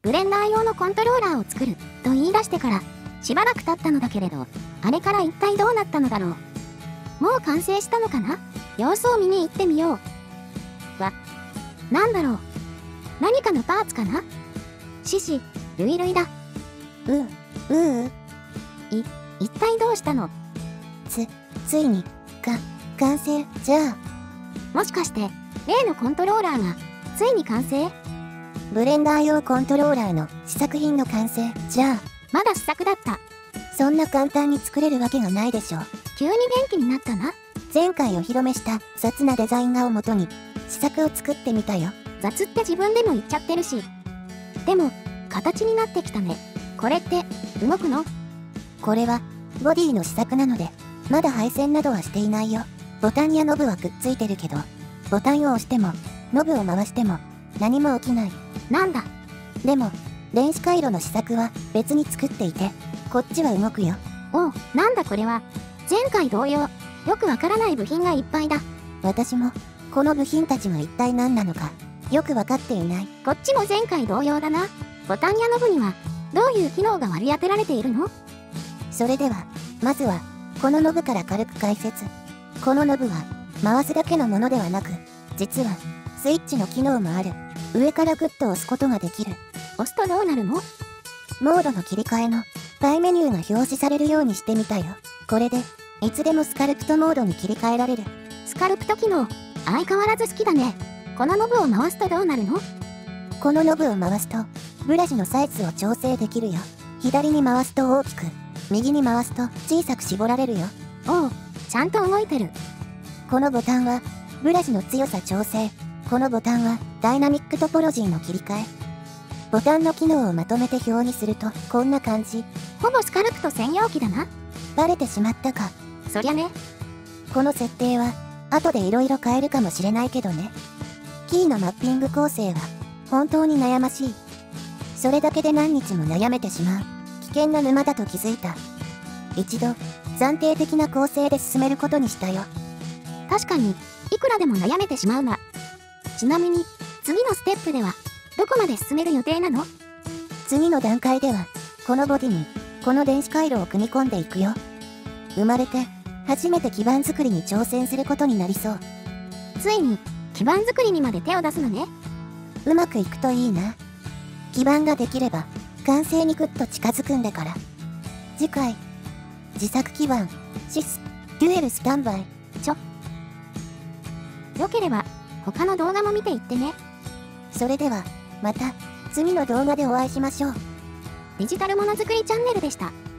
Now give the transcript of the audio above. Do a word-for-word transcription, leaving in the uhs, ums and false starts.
ブレンダー用のコントローラーを作ると言い出してからしばらく経ったのだけれど、あれから一体どうなったのだろう。もう完成したのかな。様子を見に行ってみよう。わ、なんだろう。何かのパーツかな。獅子、ルイルイだ。 うう、うう。 い、一体どうしたの。 つ、ついに、か、完成、じゃあ。 もしかして、例のコントローラーが、ついに完成。 ブレンダー用コントローラーの試作品の完成、じゃあ。 まだ試作だった。 そんな簡単に作れるわけがないでしょう。 急に元気になったな。 前回お披露目した雑なデザイン画をもとに試作を作ってみたよ。 雑って自分でも言っちゃってるし。でも、形になってきたね。これって、動くの？ これは、ボディの試作なので、まだ配線などはしていないよ。ボタンやノブはくっついてるけど、ボタンを押しても、ノブを回しても、何も起きない。 なんだ。 でも、電子回路の試作は別に作っていて、こっちは動くよ。 おう、なんだこれは。前回同様、よくわからない部品がいっぱいだ。 私も、この部品たちが一体何なのか、よくわかっていない。 こっちも前回同様だな。ボタンやノブには、どういう機能が割り当てられているの？ それでは、まずは、このノブから軽く解説。このノブは、回すだけのものではなく、実は、スイッチの機能もある。上からグッと押すことができる。 押すとどうなるの？ モードの切り替えの、大メニューが表示されるようにしてみたよ。これで、いつでもスカルプトモードに切り替えられる。 スカルプト機能、相変わらず好きだね。このノブを回すとどうなるの？ このノブを回すと、ブラシのサイズを調整できるよ。左に回すと大きく、右に回すと小さく絞られるよ。 おう、ちゃんと動いてる。 このボタンは、ブラシの強さ調整。このボタンは、ダイナミックトポロジーの切り替え。ボタンの機能をまとめて表にすると、こんな感じ。 ほぼスカルプト専用機だな。 バレてしまったか。 そりゃね。 この設定は、後で色々変えるかもしれないけどね。キーのマッピング構成は、本当に悩ましい。それだけで何日も悩めてしまう。危険な沼だと気づいた。一度、暫定的な構成で進めることにしたよ。 確かに、いくらでも悩めてしまうが。ちなみに、次のステップでは、どこまで進める予定なの？ 次の段階では、このボディに、この電子回路を組み込んでいくよ。生まれて、初めて基板作りに挑戦することになりそう。 ついに、基板作りにまで手を出すのね。 うまくいくといいな。基板ができれば、完成にぐっと近づくんだから。次回、自作基板、シス、デュエルスタンバイ。 ちょ。よければ、他の動画も見ていってね。 それでは、また、次の動画でお会いしましょう。 デジタルものづくりチャンネルでした。